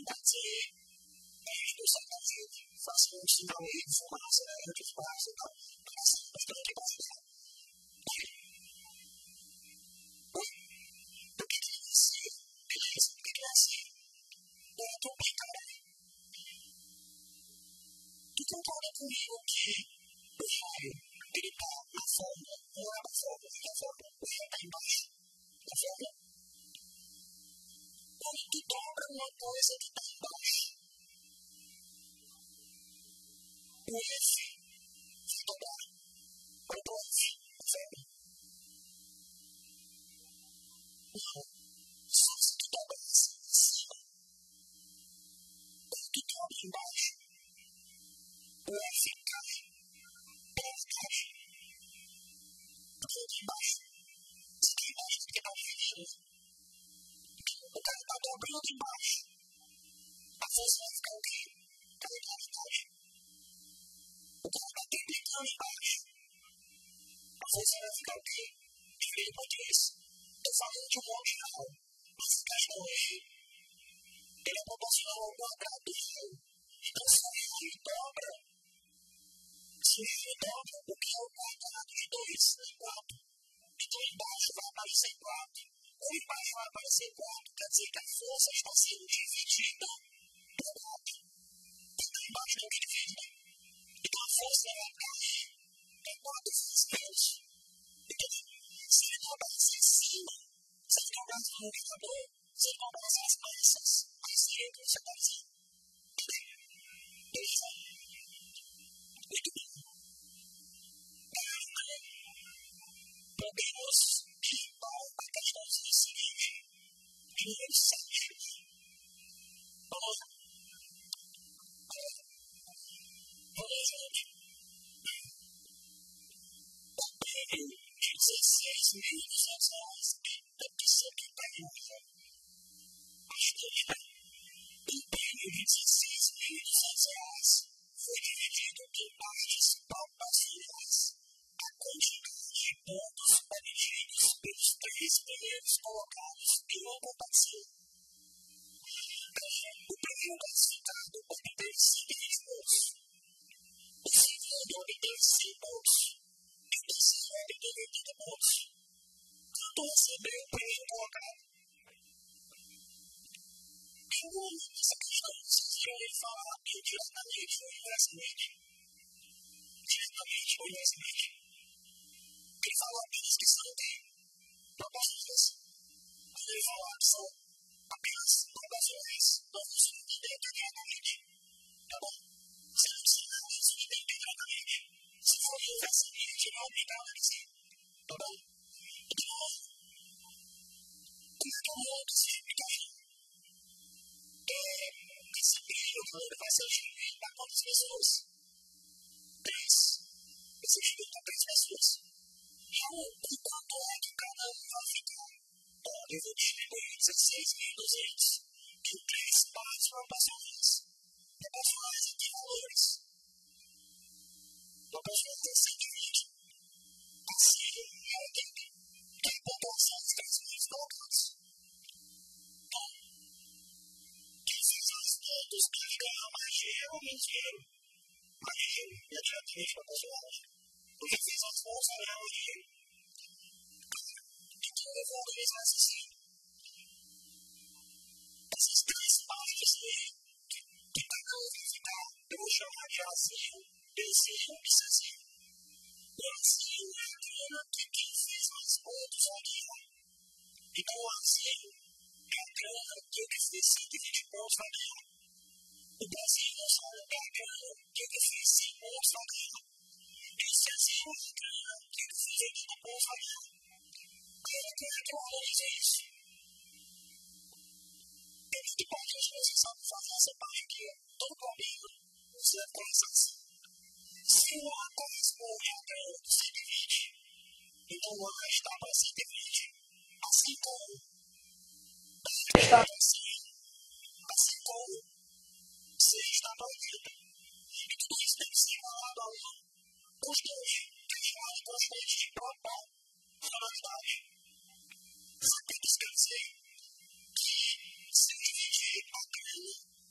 fazer redução da vida, fazer um sinal de fumaça, de fumaça e tal. Mas tem que fazer. O que é assim? Beleza, o que é assim? Tu pica, né? Tu concorda comigo que o raio, ele tá na forma, não é na forma, ele tá embaixo da forma. Quando tu dobra uma coisa que tá embaixo, o F vai dobrar. Ou o F, sabe? Não. Só se tu dobra assim em cima, ou tu dobra embaixo, o F cai pela caixa. Tu fica embaixo. Se tu embaixo, tu fica dividindo. O cara tá dobrando embaixo. A força vai ficar o quê? Pela gravidade. O cara tá duplicando embaixo. A força vai ficar o quê? Dividido por 3. Tô falando de um modo geral. Mas a questão é, ele é proporcional ao quadrado do raio. Então, se o raio dobra, o que é o quadrado de 2? É 4. Então, embaixo vai aparecer 4. Como embaixo vai aparecer 4, quer dizer que a força está sendo dividida por 4. Então, embaixo não tem divide. Então, a força vai cair em 4 vezes menos. Então, se ele dobrasse em cima, se ele dobrasse no indicador, se ele dobrasse as massas, aí seria o que você está dizendo. Beleza? Muito bem. Podemos limpar a questãozinha seguinte. Número 7. Vamos lá. Vamos lá, gente. O prêmio de R$16.200 é opção que está em uso. Acho que o prêmio de R$16.200 foi dividido em partes proporcionais à quantidade de pontos obtidos pelos 3 primeiros colocados em uma votação. O primeiro classificado obteve 120 pontos. O segundo obteve 100 pontos. E o terceiro obteve 80 pontos. Quanto recebeu o primeiro colocado? Em um momento dessa questão, vocês viram ele falar indiretamente ou inversamente? Diretamente ou inversamente? Ele falou apenas que são proporções. Quando ele falou que são apenas proporções, nós não vamos entender diretamente. Tá bom? Se não precisa isso entender diretamente. Se for inversamente, não é obrigado a dizer. Tá bom? Então, como é que eu vou explicar isso? Esse período vai ser distribuído para quantas pessoas? 3. Vai ser distribuído para 3 pessoas. E quanto é que cada um vai ficar? Eu vou distribuir 16.200 em 3 partes proporcionais. Proporcionais em que valores? Proporcionais em 120. Assim, é 80. Que é a pontuação dos 3 primeiros colocados. Então, quem fez as contas deve ganhar mais dinheiro ou menos dinheiro? Mais dinheiro. E é diretamente proporcional. Quem fez as contas vai ganhar mais dinheiro. Então, eu vou organizar assim. Essas 3 partes que cada um vai ficar, eu vou chamar de Azinho, Bzinho e Czinho. O Azinho é a grana que quem fez mais pontos vai ganhar. Então, o Azinho é a grana que o que fez 120 pontos vai ganhar. O Bzinho é a grana que o que fez 100 pontos vai ganhar. E o Czinho é a grana que o que fez 80 pontos vai ganhar. Como é que eu organizo isso? Eles que podem, você sabe fazer essa parte aqui, todo comigo, você vai começar assim. Se o A corresponde à grana do 120, então o A está para 120. Assim como B está para 100, assim como C está para 80. E tudo isso tem que ser igualado a uma constante, que é chamada de constante de proporcionalidade. Sabe o que isso quer dizer? Que se eu dividir a grana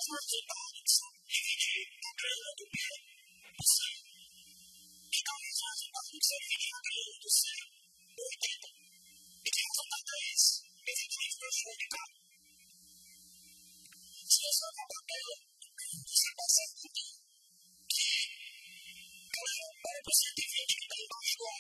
o resultado de dividir a grana do B por 100. Então, esse é o resultado de você dividir a grana do 100 por 80. E que resultado é esse? Eventualmente, prejudicado. Se você for para a tabela, você consegue entender que para o 120 que está embaixo do A,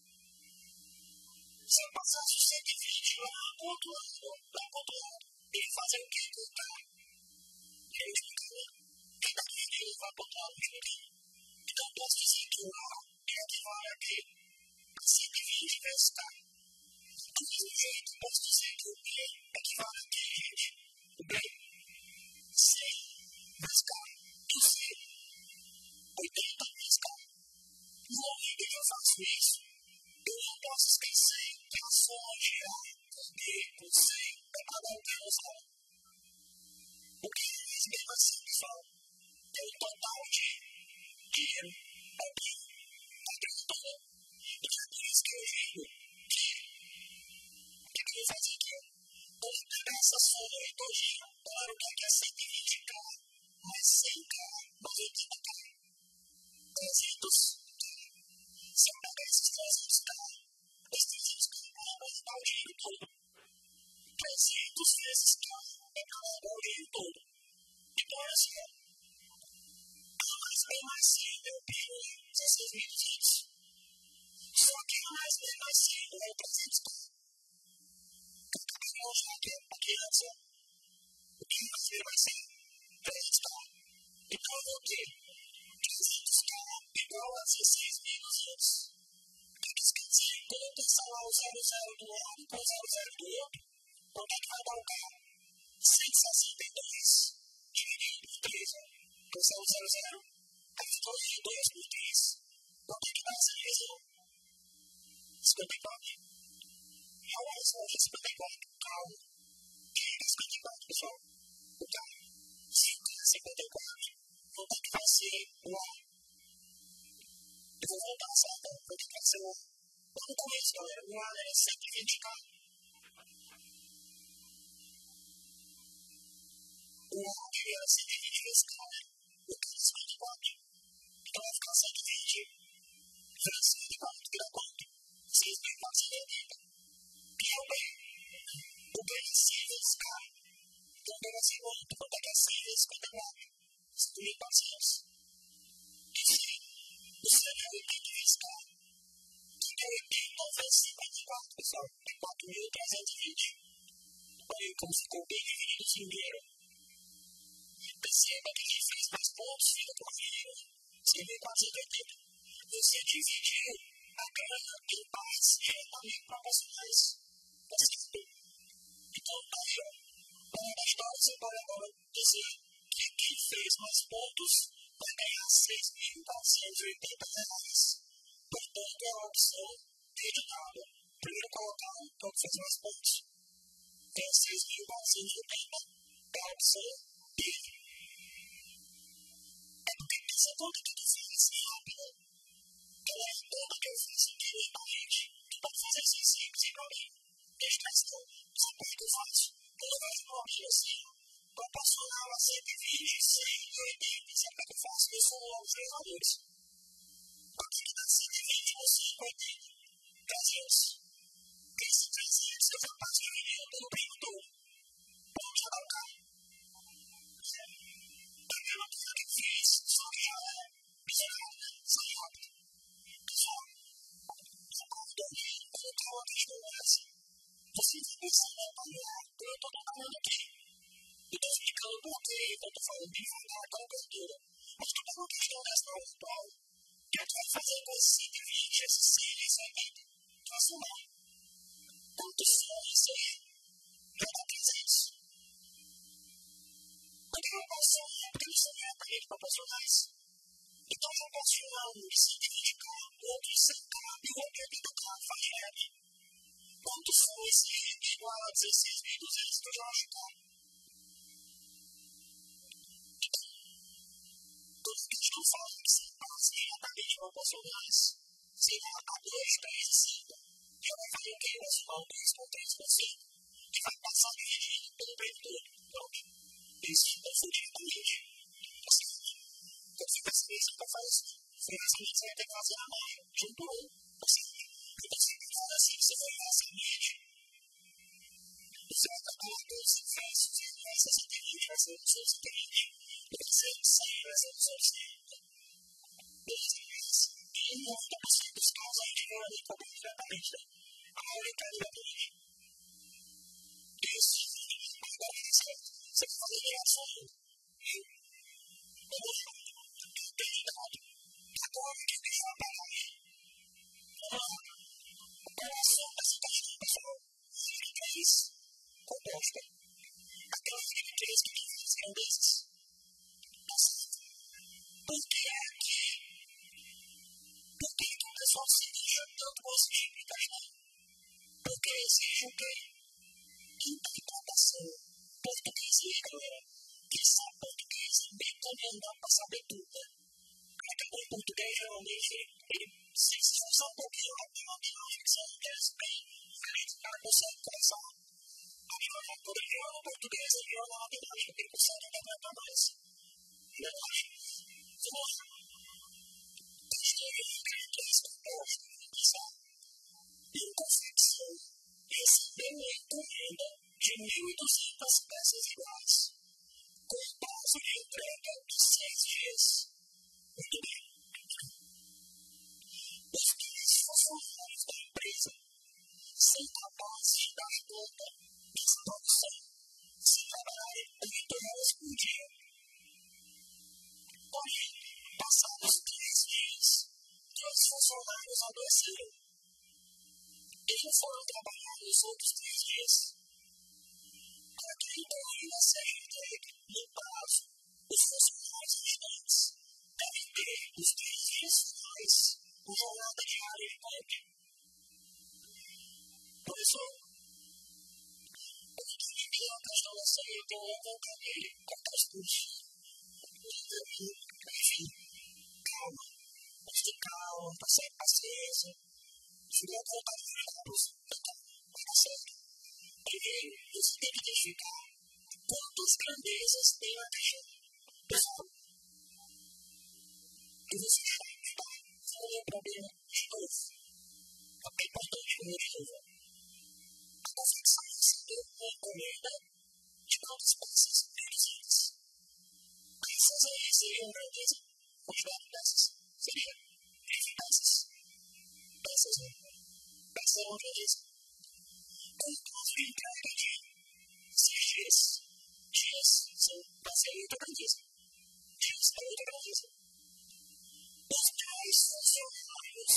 se eu passasse o 120 lá pontuado, ele fazer o que? Contar. E aí, quem está dividindo vai pontuar o último dia. Então, eu posso dizer que o A equivale a quê? A 120 vezes K. Do mesmo jeito, eu posso dizer que o B equivale a quê, gente? O B, 100 vezes K. E o C, 80 vezes K. No momento que eu faço isso, eu não posso esquecer que a soma de A com B com C é cada um menos A. O que faz mesmo assim, pessoal? É o total de dinheiro ao B da grana toda. Então é por isso que eu digo que eu vou fazer aqui. Vou pegar essa soma aí todinha. Claro que aqui é 120K mais 100K mais 80K. 300K. Se eu pegar esses 300K, esses 300K vai dar o dinheiro todo. 300 vezes K é para dar o dinheiro todo. Então, olha só. A mais B mais C é o PIB 16.200. Só que a mais B mais C é o 300K. Eu acabei de mostrar aqui antes, ó. O PIB mais B mais C é 300K. Então, eu vou ter 300K igual a 16.200. O que isso quer dizer? Quando eu pensar lá o 00 do lado com o 00 do outro, quanto é que vai dar o carro? 162 dividido por 3, ó. Então, se é o 00, aí ficou 2 por 3. Quanto é que dá essa divisão? 54. É uma resposta de 54. Calma. Quem é 54, pessoal? O carro. 5 é 54. Quanto é que vai ser o A? Eu vou voltar, certo? Quanto é que vai ser o A? Vamos com isso, galera. O A é 120K. O A era 120 vezes K, né? O K é 54. Então vai ficar 120 vezes 54, que dá quanto? 6.480. E é o B. O B é 100 vezes K. Então o B vai ser quanto? Quanto é que é 100 vezes 54? 5.400. E C? O C é 80 vezes K. Então 80 vezes 54, pessoal, é 4.320. Olha aí como ficou bem dividido o dinheiro. Perceba que quem fez mais pontos fica com a dinheiro. 6.480. Você dividiu a grana em partes diretamente proporcionais. Tá certo? Então, aí, ó. Para a história, você pode agora dizer que quem fez mais pontos vai ganhar R$6.480. Portanto, é a opção editada. Primeiro colocado, que é o que fez mais pontos. Então, 6.480 é a opção D. É porque essa conta que tu fez assim rápida, ela é toda que eu fiz aqui lentamente. Tu pode fazer assim simples sem problema. Deixa questão. Sabe por que eu faço? Quando eu vejo uma opção assim, proporcional a 120, 100 e 80, sabe o que eu faço? Eu sou os três valores. Aqui que dá 120 ou 180, 300. Esse 300 eu já passo dividindo pelo primo todo. Vamos já dar o carro. É a mesma coisa que eu fiz, só que já é miserável, né? Só rápido. Pessoal, eu convido alguém a colocar uma questão dessa. Você vai pensar na palavra que eu estou falando aqui. Eu estou explicando por quê, eu estou falando bem devagar, aquela coisa toda. Mas tu pega uma questão dessa na aula atual, que tu vai fazer com esse 120, esse 100, esse 80, tu vai somar. Quanto soma isso aí? Já dá 300. Porque eu não posso somar, porque eles são diretamente proporcionais. Então eu não posso somar um de 120K, o outro de 100K e o outro de 80K, faz direto. Quanto soma esse igual a 16.200 que eu já acho caro? Todos que estão falando que são partes diretamente proporcionais, se vai a 2, 3 e 5, já vai fazer o quê? Vai somar 2 com 3 com 5 e vai passar dividido pelo prêmio todo. Pronto. isso definitivamente. Assim, quando você percebe isso, então faz financeiramente você vai ter que fazer a mão, junto ou, assim, e você tem que fazer assim, você vai fazer a mente, você vai acabar com os inversos, e vai ser inteligente, vai ser os seus inteligentes, e você sai, vai ser os seus e 90% dos casos a gente vê ali também diretamente, né? A maioria está diretamente. Isso, agora você faz a ligação, e eu tenho dado, agora que deixa eu pagar a operação da situação pessoal, fica isso, composta. Aquela fica que faz grandezas. Por que é que o pessoal se lixa tanto com esse tipo de questão? Porque exige o quê? Interpretação. Português aí, galera. Quem sabe português bem também dá pra saber tudo, né? Porque quem português geralmente ele se esforça um pouquinho pra ter uma ficção bem diferente. O cara consegue começar a viajar por idioma português e idioma matemática, que ele consegue interpretar mais. Verdade? Em confecção, recebeu uma encomenda de 1.200 peças iguais, com prazo de entrega de 6 dias. Muito bem. Os 15 funcionários da empresa são capazes de dar conta dessa produção se trabalharem 8 horas por dia. Porém, passados 3 dias, os funcionários adoeceram. Eles foram trabalhar nos outros 3 dias. Para que a encomenda seja entregue no prazo, os funcionários restantes devem ter os 3 dias finais com jornada diária de ponte. Professor, eu entendi a questão da série, então eu vou entender quanto aos cursos. Enfim, calma. Vamos ter calma, paciência. Se não voltar de frutos, então vai dar certo. Primeiro, você tem que identificar quantas grandezas tem na questão. Pessoal, e você já está falando o problema de novo. É importante que eu de novo. A confecção recebeu uma encomenda de quantas peças reduzidas. Essas aí seriam grandeza. Quantidade de peças seria 15 peças. Peças, né? Peças é uma grandeza. Com prazo de entrega de 6 dias. Dias são para ser outra grandeza. Dias é outra grandeza. Os 10 funcionários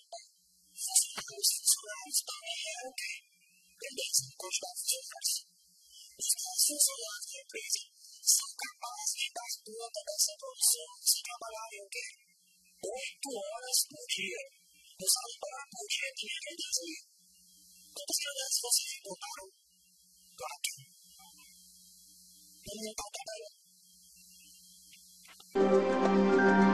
também é o quê? Grandeza, quantidade de funcionários. Os 10 funcionários da empresa são capazes de dar conta dessa produção se trabalharem o quê? 8 horas por dia. Não sabe parar por dia que é grandeza ali. Quantas grandezas vocês encontraram? 4. Vamos montar a tabela.